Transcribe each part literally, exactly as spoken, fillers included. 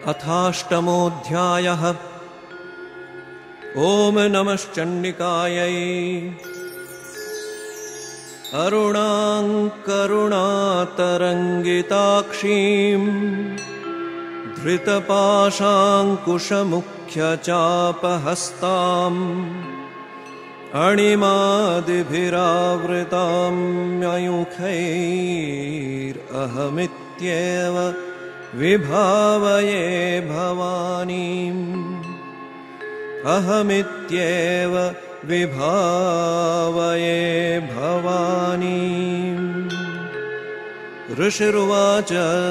अथाष्टमोऽध्यायः। ॐ नमश्चण्डिकायै। अरुणां करुणातरङ्गिताक्षीं धृतपाशाङ्कुशमुख्यचापहस्ताम् अणिमादिभिरावृतां मयूखैरहमित्येव विभावये भवानीम्। अहमित्येव विभावये भवानीम्। ऋषिरुवाच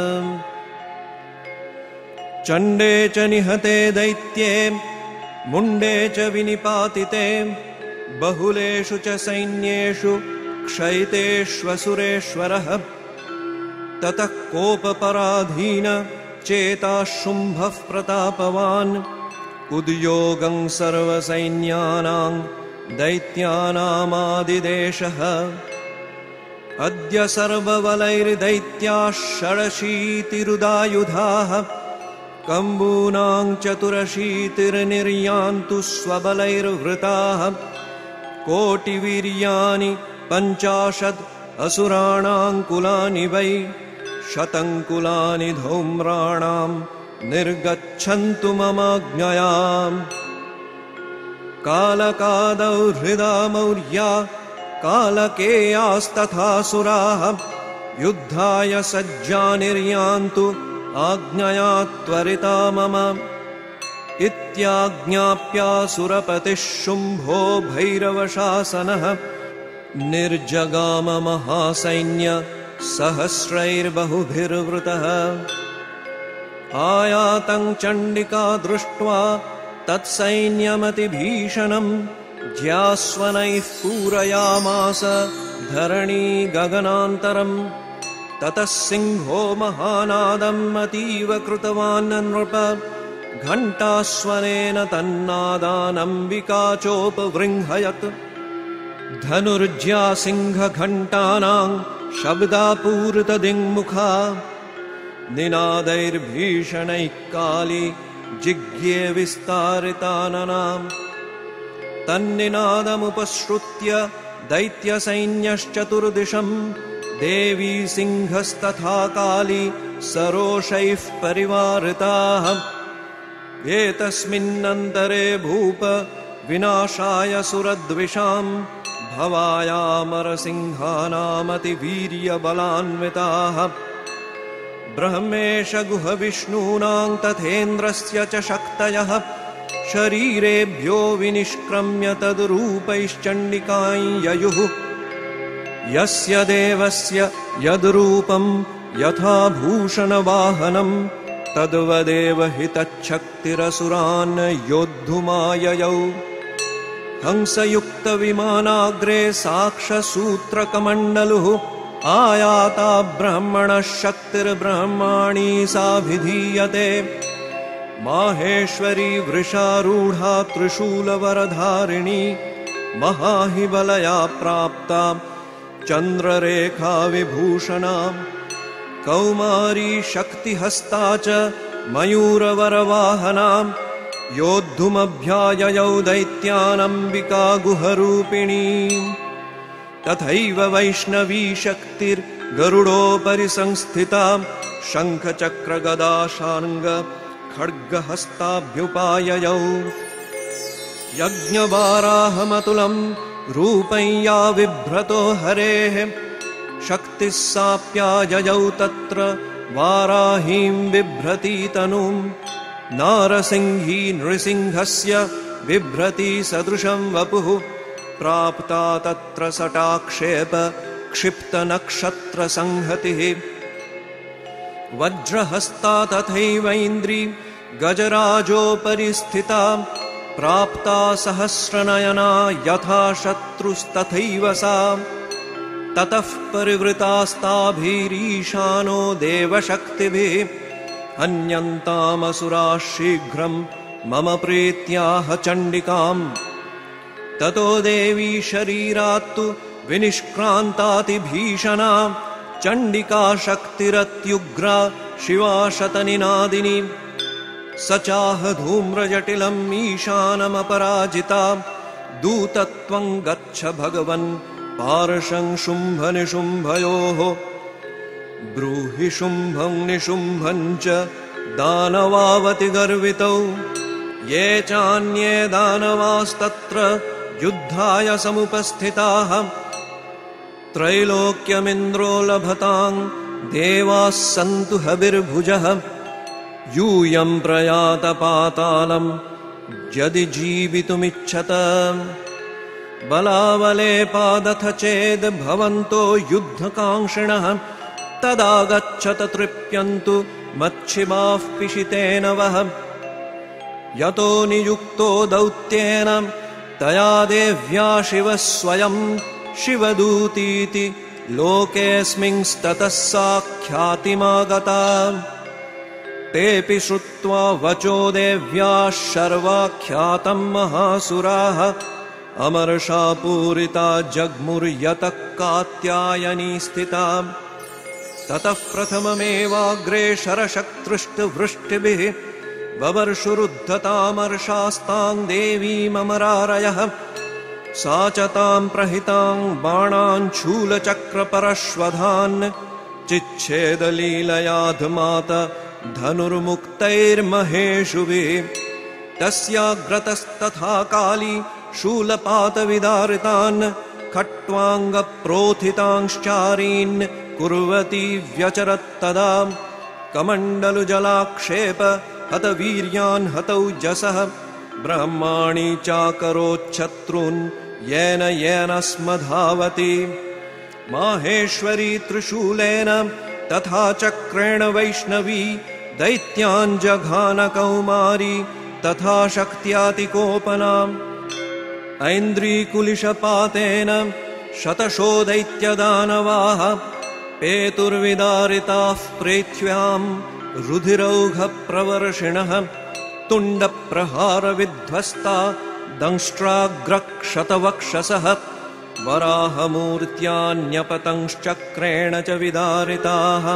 चण्डे च निहते दैत्ये मुण्डे च विनिपातिते बहुलेषु च सैन्येषु क्षयितेष्वसुरेश्वरः। ततः कोपपराधीन चेताः शुम्भः प्रतापवान् उद्योगं सर्वसैन्यानां दैत्यानामादिदेशः। अद्य सर्वबलैर्दैत्याः षडशीतिरुदायुधाः कम्बूनां चतुरशीतिर्निर्यान्तु स्वबलैर्वृताः। कोटिवीर्यानि पञ्चाशद् असुराणां कुलानि वै शतङ्कुलानि धौम्राणां निर्गच्छन्तु ममाज्ञयाम्। कालकादौ हृदा मौर्या कालकेयास्तथासुराः युद्धाय सज्जा निर्यान्तु आज्ञया त्वरिता मम। इत्याज्ञाप्यासुरपतिः शुम्भो भैरवशासनः निर्जगाम महासैन्य सहस्रैर्बहुभिर्वृतः। आयातं चण्डिका दृष्ट्वा तत्सैन्यमतिभीषणं ज्यास्वनैः पूरयामास धरणी गगनान्तरम्। ततः सिंहो महानादम् अतीव कृतवान् नृप घण्टास्वनेन तन्नादानम्बिका चोपवृंहयत्। धनुर्ज्या सिंहघण्टानां शब्दापूरितदिङ्मुखा निनादैर्भीषणैः काली जिज्ञे विस्तारिताननाम्। तन्निनादमुपश्रुत्य दैत्यसैन्यश्चतुर्दिशं देवी सिंहस्तथा काली सरोषैः परिवारिताः। एतस्मिन्नन्तरे भूप विनाशाय सुरद्विषां भवायामरसिंहानामतिवीर्यबलान्विताः। ब्रह्मेश गुहविष्णूनां तथेन्द्रस्य च शक्तयः शरीरेभ्यो विनिष्क्रम्य तद्रूपैश्चण्डिकां ययुः। यस्य देवस्य यद्रूपं यथा भूषणवाहनं तद्वदेव हि तच्छक्तिरसुरान् योद्धुमाययौ। हंसयुक्तविमानाग्रे साक्षसूत्रकमण्डलुः आयाता ब्रह्मणः शक्तिर्ब्रह्माणी साभिधीयते। माहेश्वरी वृषारूढा त्रिशूलवरधारिणी महाहिबलया प्राप्ता चन्द्ररेखा विभूषणा। कौमारी शक्तिहस्ता च मयूरवरवाहना योद्धुमभ्याययौ दैत्यानम्बिका गुहरूपिणी। तथैव वैष्णवी शक्तिर्गरुडोपरि संस्थिता शङ्खचक्रगदाशार्ङ्ग खड्गहस्ताभ्युपाययौ। यज्ञवाराहमतुलं रूपं या बिभ्रतो हरेः शक्तिः साप्याययौ तत्र वाराहीं बिभ्रती तनुम्। नारसिंही नृसिंहस्य बिभ्रती सदृशं वपुः प्राप्ता तत्र सटाक्षेप क्षिप्तनक्षत्रसंहतिः। वज्रहस्ता तथैवैन्द्री गजराजोपरि स्थिता प्राप्ता सहस्रनयना यथा शत्रुस्तथैव सा। ततः परिवृतास्ताभिरीशानो देवशक्तिभिः हन्यन्तामसुराः शीघ्रं मम प्रीत्याह चण्डिकाम्। ततो देवी शरीरात्तु विनिष्क्रान्तातिभीषणा चण्डिका शक्तिरत्युग्रा शिवा शतनिनादिनी स चाह धूम्रजटिलम् ईशानमपराजिता दूतत्वं गच्छ भगवन् पार्शं शुम्भनिशुम्भयोः ब्रूहि शुम्भं निशुम्भं च दानवावतिगर्वितौ ये चान्ये दानवास्तत्र युद्धाय समुपस्थिताः त्रैलोक्यमिन्द्रो लभतां देवाः सन्तु हविर्भुजः यूयं प्रयात पातालं यदि जीवितुमिच्छत बलावले पादथ चेद् भवन्तो युद्धकाङ्क्षिणः तदा गच्छत तृप्यन्तु मच्छिमाः पिशितेन वः यतो नियुक्तो दौत्येन तया देव्या शिवः स्वयं शिवदूतीति लोकेऽस्मिंस्ततः सा ख्यातिमागता तेऽपि श्रुत्वा वचो देव्याः शर्वाख्यातं महासुराः अमर्षा पूरिता जग्मुर्यतः कात्यायनी स्थिता ततः प्रथममेवाग्रे शरशक्तृष्टवृष्टिभिः ववर्षुरुद्धतामर्षास्तां देवीममरारयः सा च तां प्रहितां बाणान् शूलचक्रपरश्वधान् चिच्छेदलीलयाधमात धनुर्मुक्तैर्महेषुभिः तस्याग्रतस्तथा काली शूलपातविदारितान् खट्वाङ्गप्रोथितांश्चारीन् कुर्वती व्यचरत्तदा कमण्डलुजलाक्षेप हतवीर्यान् हतौजसः ब्रह्माणि चाकरोच्छत्रून् येन येन स्म धावति माहेश्वरी त्रिशूलेन तथा चक्रेण वैष्णवी दैत्यान् जघानकौमारी तथा शक्त्यातिकोपनाम् ऐन्द्रीकुलिशपातेन शतशो दैत्यदानवाः पेतुर्विदारिताः प्रेथ्व्याम् रुधिरौघप्रवर्षिणः तुण्डप्रहारविध्वस्ता दंष्ट्राग्रक्षतवक्षसः वराहमूर्त्यान्यपतंश्चक्रेण च विदारिताः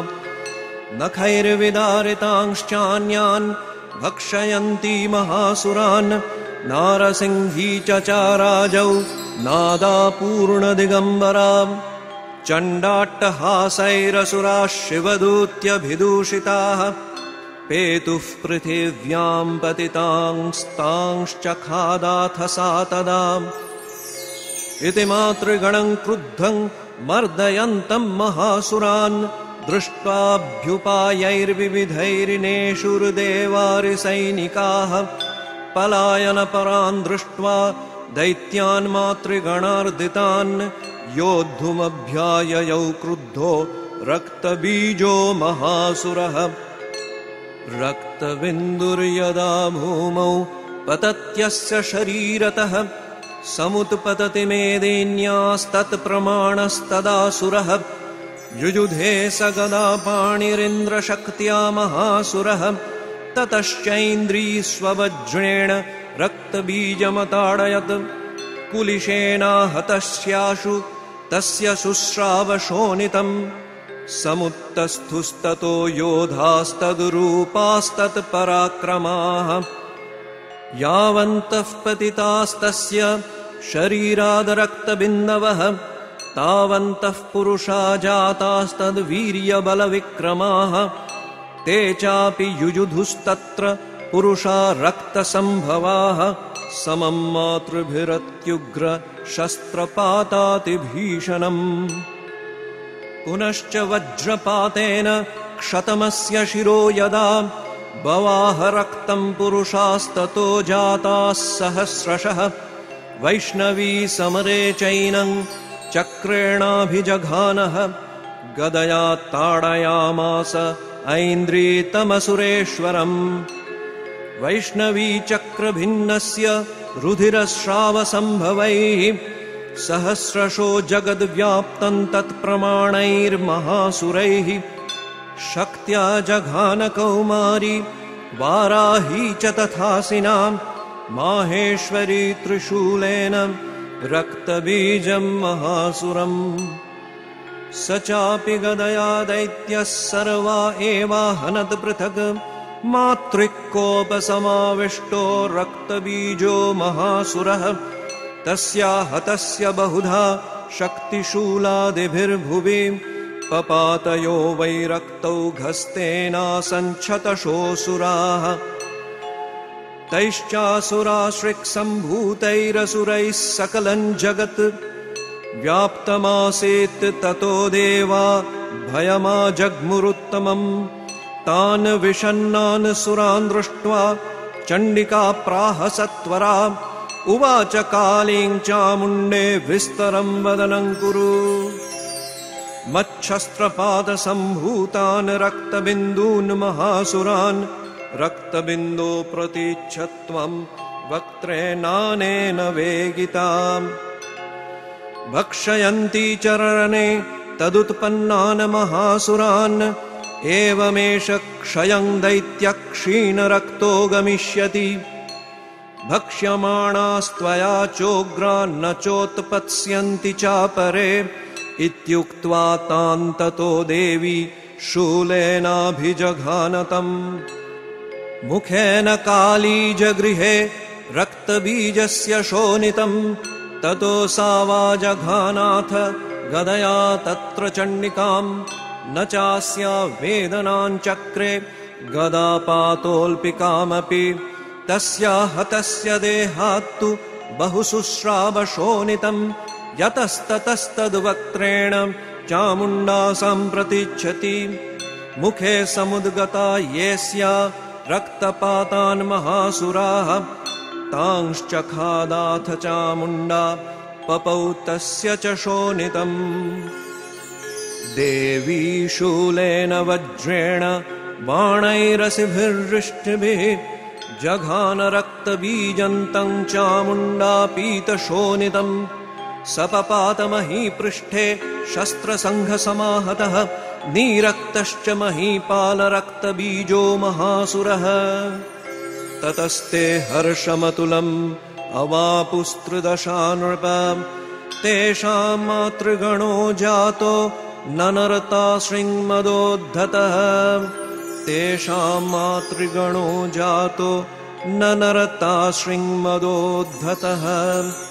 नखैर्विदारितांश्चान्यान् भक्षयन्ती महासुरान् नारसिंही चचाराजौ नादापूर्णदिगम्बराम् चण्डाट्टहासैरसुराः शिवदूत्यभिदूषिताः पेतुः पृथिव्यां पतितांस्तांश्चखादाथ सा तदा इति मातृगणं क्रुद्धं मर्दयन्तं महासुरान् दृष्ट्वाभ्युपायैर्विविधैर्नेषुर्देवारिसैनिकाः पलायनपरान् दृष्ट्वा दैत्यान् मातृगणार्दितान् योद्धुमभ्याययौ क्रुद्धो रक्तबीजो महासुरः रक्तबिन्दुर्यदा भूमौ पतत्यस्य शरीरतः समुत्पतति मेदिन्यास्तत्प्रमाणस्तदासुरः युयुधे स गदापाणिरिन्द्रशक्त्या महासुरः ततश्चैन्द्रीस्ववज्रेण रक्तबीजमताडयत् कुलिशेनाहतस्याशु तस्य शुश्रावशोणितम् समुत्तस्थुस्ततो योधास्तद्रूपास्तत्पराक्रमाः यावन्तः पतितास्तस्य शरीरादरक्तबिन्दवः तावन्तः पुरुषा जातास्तद्वीर्यबलविक्रमाः ते चापि युयुधुस्तत्र पुरुषा रक्तसम्भवाः समं मातृभिरत्युग्र शस्त्रपातातिभीषणम् पुनश्च वज्रपातेन क्षतमस्य शिरो यदा बवाह रक्तं पुरुषास्ततो जाताः सहस्रशः वैष्णवी समरे चैनं चक्रेणाभिजघानः गदया ताडयामास ऐन्द्रीतमसुरेश्वरम् वैष्णवी चक्रभिन्नस्य रुधिरस्रावसम्भवैः सहस्रशो जगद्व्याप्तं तत्प्रमाणैर्महासुरैः शक्त्या जघानकौमारी वाराही च तथासिनां माहेश्वरी त्रिशूलेन रक्तबीजं महासुरम् स चापि गदया दैत्यः सर्वा एवाहनत् पृथक् मातृकोपसमाविष्टो रक्तबीजो महासुरः तस्या हतस्य बहुधा शक्तिशूलादिभिर्भुवि पपातयो वै रक्तौघस्तेनासञ्छतशोऽसुराः तैश्चासुराश्रिक्सम्भूतैरसुरैः सकलं जगत् व्याप्तमासीत् ततो देवा भयमाजग्मुरुत्तमम् तान् विषण्णान् सुरान् दृष्ट्वा चण्डिका प्राह सत्वरा उवाच कालीं चामुण्डे विस्तरं वदनं कुरु मच्छस्त्रपादसम्भूतान् रक्तबिन्दून् महासुरान् रक्तबिन्दो प्रतीच्छत्वं वक्त्रेणानेन वेगिताम् भक्षयन्ती चरणे तदुत्पन्नान् महासुरान् एवमेष क्षयं दैत्यक्षीणरक्तो गमिष्यति भक्ष्यमाणास्त्वया चोग्रान् न चोत्पत्स्यन्ति चापरे इत्युक्त्वा तान् ततो देवी शूलेनाभिजघानतम् मुखेन कालीजगृहे रक्तबीजस्य शोणितम् ततो सा वाजघानाथ गदया तत्र चण्डिकाम् न चास्या वेदनाञ्चक्रे गदापातोऽल्पिकामपि तस्या हतस्य देहात्तु बहुशुश्रावशोणितम् यतस्ततस्तद्वक्त्रेण चामुण्डा सम्प्रतिच्छति मुखे समुद्गता येस्या रक्तपातान् महासुराः तांश्चखादाथ चामुण्डा पपौ तस्य च शोणितम् देवी शूलेन वज्रेण बाणैरसिभिर्वृष्टिभिः जघान रक्तबीजन्तं चामुण्डा पीतशोणितम् सपपात महीपृष्ठे शस्त्रसङ्घसमाहतः नीरक्तश्च महीपालरक्तबीजो महासुरः ततस्ते हर्षमतुलम् अवापुस्त्रिदशा नृप तेषां मातृगणो जातो ननरता शृङ्मदोद्धतः तेषां मातृगणो जातो ननरता शृङ्मदोद्धतः।